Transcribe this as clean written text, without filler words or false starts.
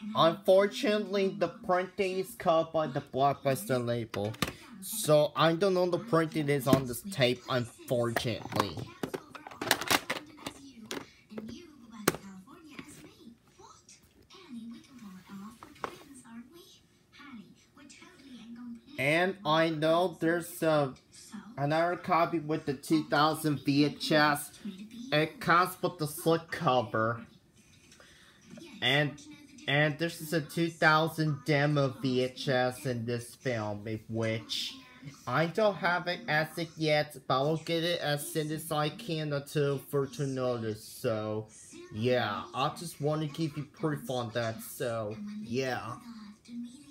Unfortunately, the printing is cut by the Blockbuster label. So I don't know the printing is on this tape, unfortunately. And I know there's another copy with the 2000 VHS. It comes with the slipcover. And this is a 2000 demo VHS in this film, which I don't have it as of yet, but I'll get it as soon as I can until further notice. So, yeah, I just want to give you proof on that. So, yeah.